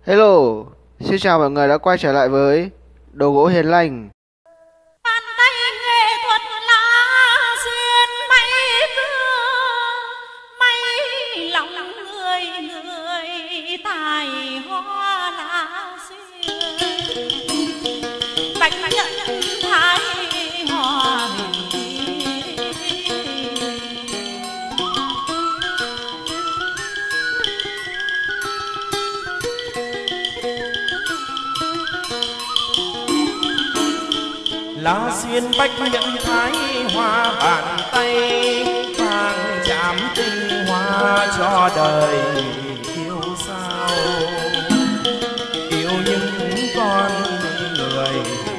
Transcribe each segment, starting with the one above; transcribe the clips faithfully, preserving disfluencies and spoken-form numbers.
Hello, xin chào mọi người đã quay trở lại với Đồ gỗ Hiền Lành. Bàn tay nghệ thuật lá xuyên bay cưa, may lòng người người tài hoa lá xuyên. Bạch nhận thái hoa lá xuyên bách nhận thái hoa bàn tay vàng chạm tinh hoa cho đời yêu sao yêu những con người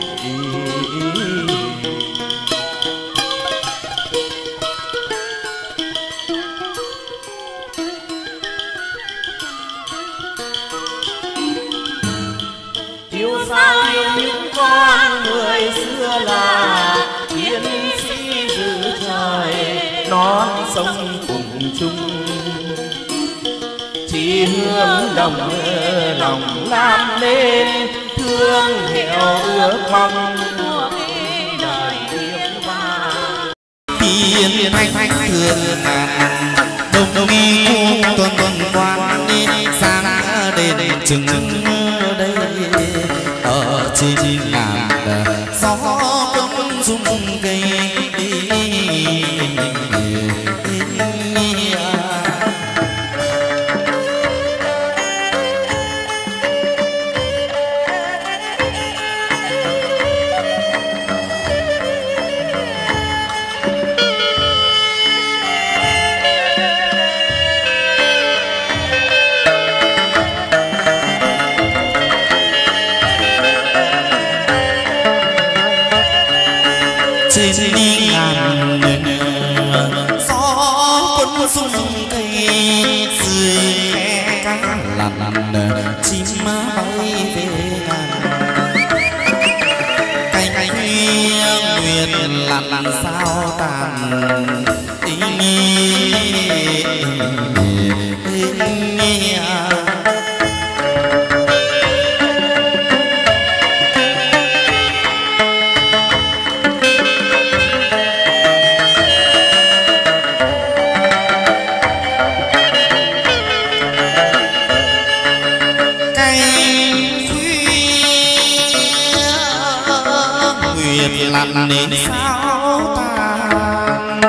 yêu sao yêu những con người xưa là chiến sĩ giữ trời non sông cùng chung chỉ hướng đồng lòng làm nên thương hiệu ước mong của đời thiên hoa tiên thanh thanh thường ngàn đồng đồng y tuần tuần quan đi sang đền chừng đây ở trên ngàn gió cũng rung cây trên đi ngàn gió cuốn rung cây dưới khe cá lằn chim bay về ngàn cánh nguyện lằn sao tàn lặn đến sao tàn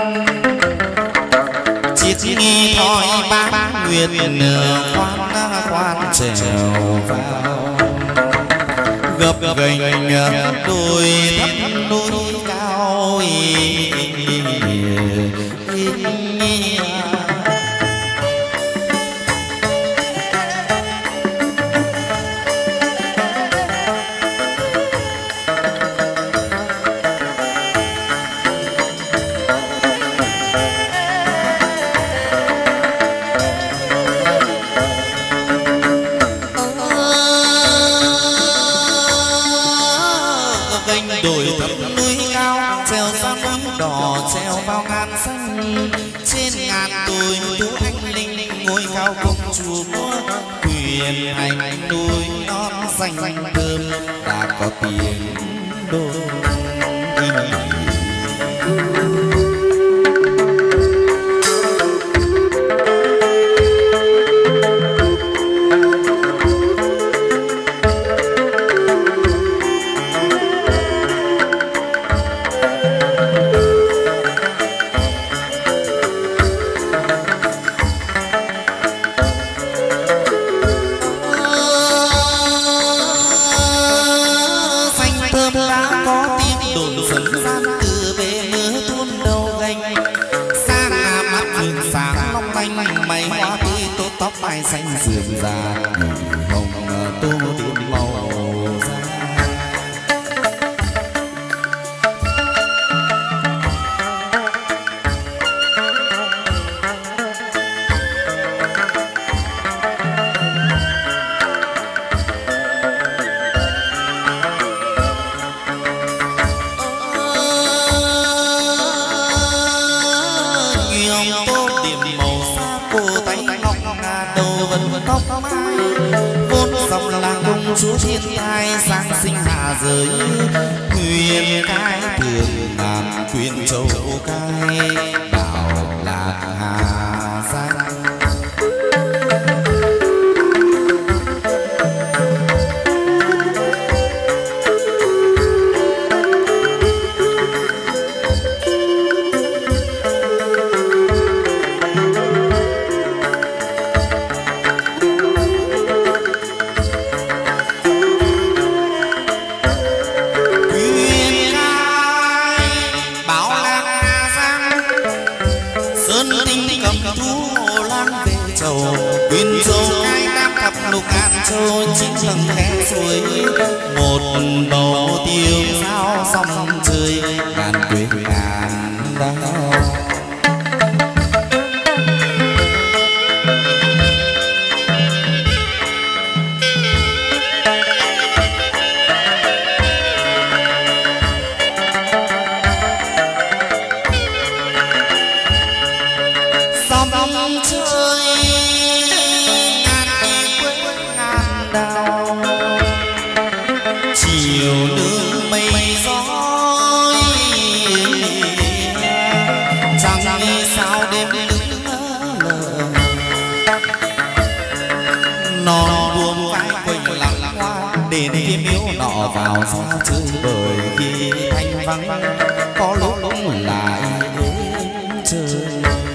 chiếc nghi thoi bát nguyệt khoan khoan trèo vào gập ghềnh đôi thấp đôi cao đồi thấp núi cao treo sang núi đỏ treo vào ngàn xanh trên ngàn đồi tú anh linh ngôi cao công chúa quyền hành núi non xanh thơm đã có tiếng đồn mây hoa tươi tốt tóc mai xanh rườm rà hồng tô điểm màu da đầu vần vần tóc mai vốn dòng chúa thiên thai giáng sinh hạ giới quyền cai thường ngàn quyền châu cai bảo lạc hà danh. lục ngàn châu chính lần khe suối một bầu tiêu sao sông chơi ngàn quê ngàn đau. Vào xa chơi bởi khi thanh vắng có lúc lại chơi.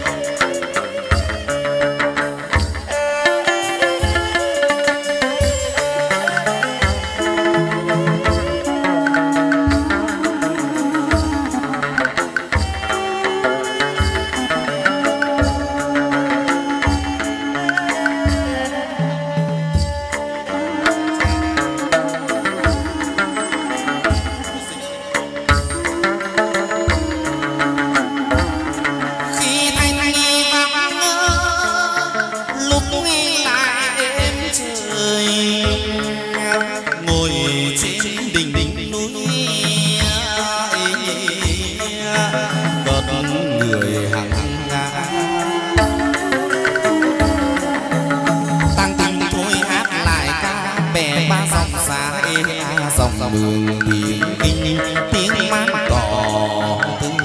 Mường biển kinh tiếng mát cỏ tương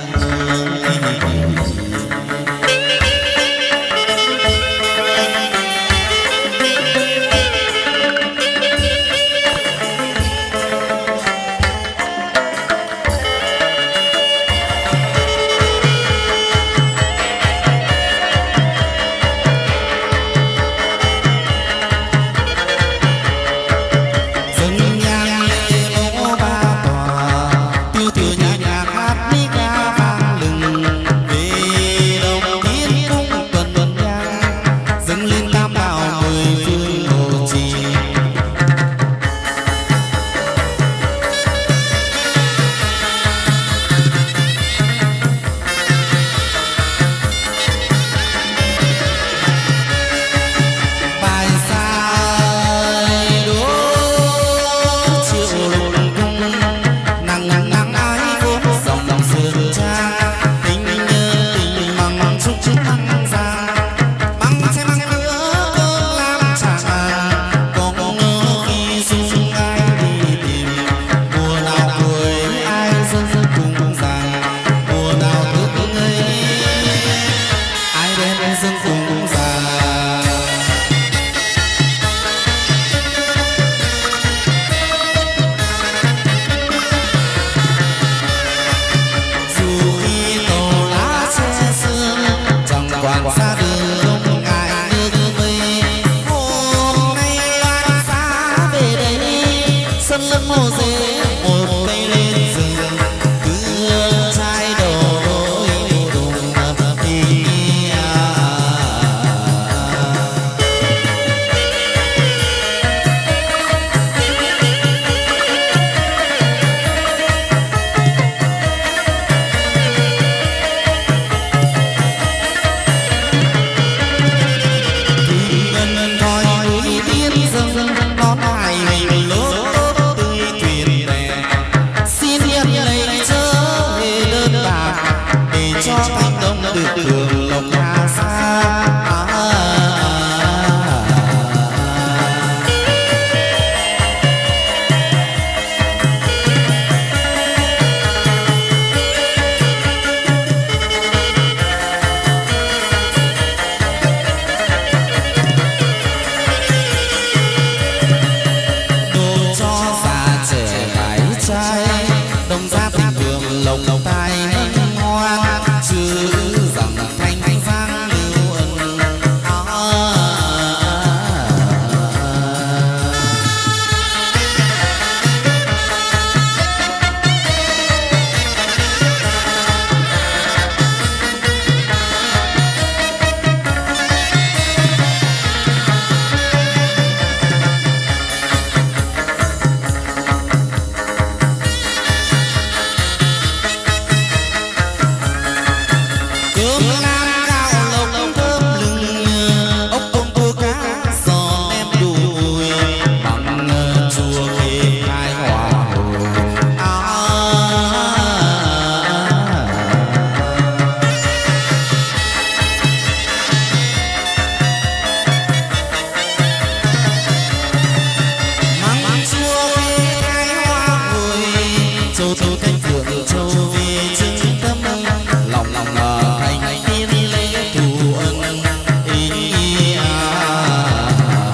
châu tôn cánh phượng châu vì chứng tâm lòng lòng thành tiên lễ thù ân ý à.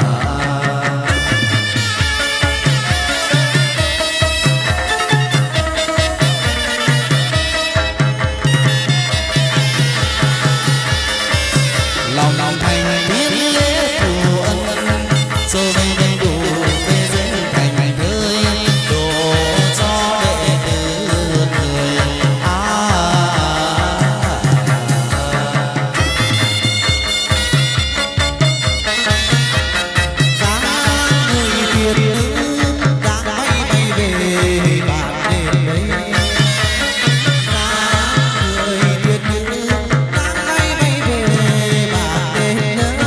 Lòng lòng thành tiên lễ thù ân châu về đầy đủ về dân thành thơi đồ cho đệ tử người à. Giá người Việt nữ đã bay bay về bản đền đấy. Giá người Việt nữ đã bay bay về bản đền đấy.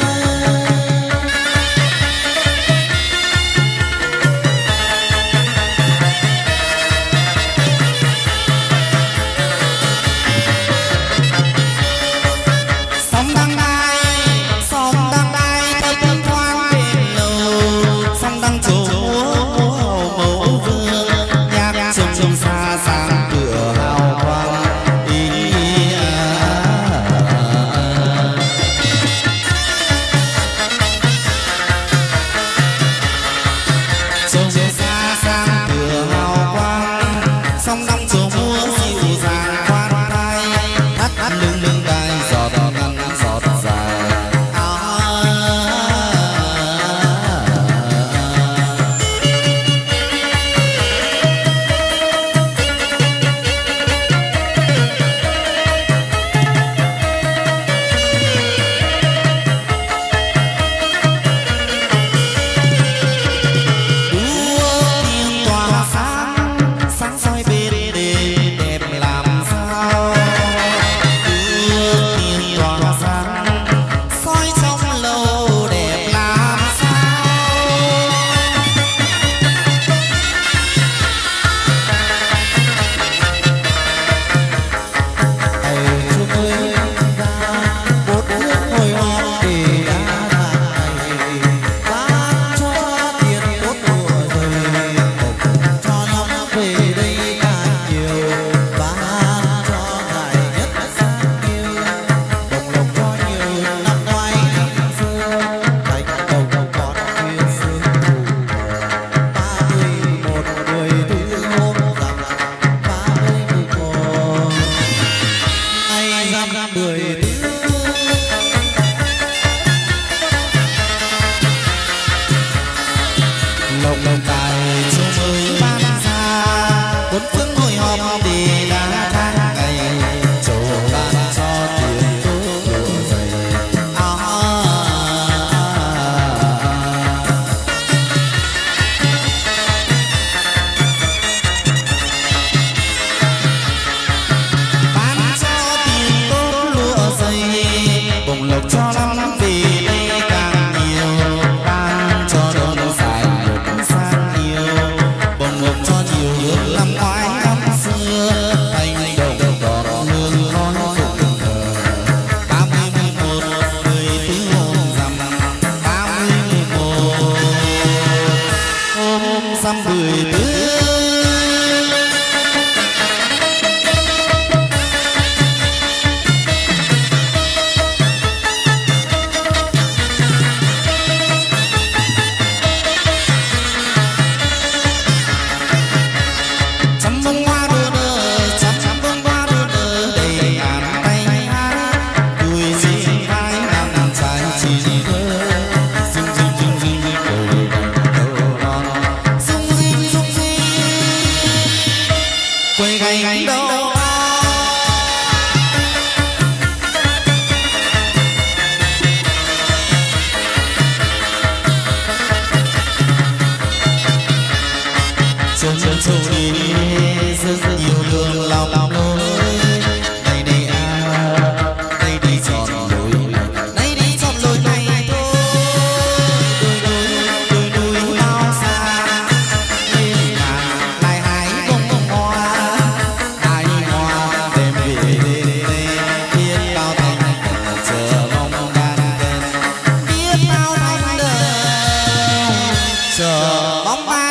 Sóng đang bay, sóng đang bay thật thân thoáng đêm lâu. Sóng đang trổ múa hầu mẫu vương, nhạc trông trông xa sang cửa hào quang ý à. Trông trông xa sang cửa hào quang, sóng đang trổ múa dịu dàng khoan thai, thắt thắt lưng lưng đai giọt ngắn giọt dài à. Đua tiếng tỏa sáng, sáng soi bên đêm đẹp làm sao. Đua tiếng tỏa sáng, soi trong lâu đẹp làm sao. Thầy Trung ơi ra một nước ngồi họp để đã tháng ngày, bác cho tiền tốt của rồi cho năm về đây càng nhiều, bác cho ngài nhất sang yêu đồng lộc cho nhiều năm ngoái năm xưa cánh đồng còn nguyên sương mù. Ba mươi một người thứ hôm rằm, ba mươi một ngày rằm mười thứ. Lộc lộc tài Trung ơi ban ra, bốn phương hội họp để đã tháng ngày, châu ban cho tiền tốt của dày à. Ban cho tiền tốt lụa dày, bồng lộc cho năm về đây càng nhiều. Ban cho đôi dài một sang yêu, bồng lộc cho nhiều hương năm ngoái năm xưa, thành đồng đỏ hương khói phụng thờ. Ba mươi mười một mười thứ hôm rằm, ba mươi mười một hôm rằm mười thứ. Trăm bông hoa đua nở, trăm trăm bông hoa đua nở đầy ngàn tay hát, đuôi dì vai nằm trái chín thơ, rung rung rung rung rung cầu cầu non, rung rung rung rung quay gánh đâu. Chân chân châu đi rất nhiều đường lòng lối, đây đây à, đây đi chọn lối, đây đi chọn lối này thôi. Đôi đôi đôi đôi bao xa, lên ngàn lại hái bông bông hoa, hái hoa đem về đây, biết bao thành chờ mong đàn đèn, biết bao thành chờ mong ba.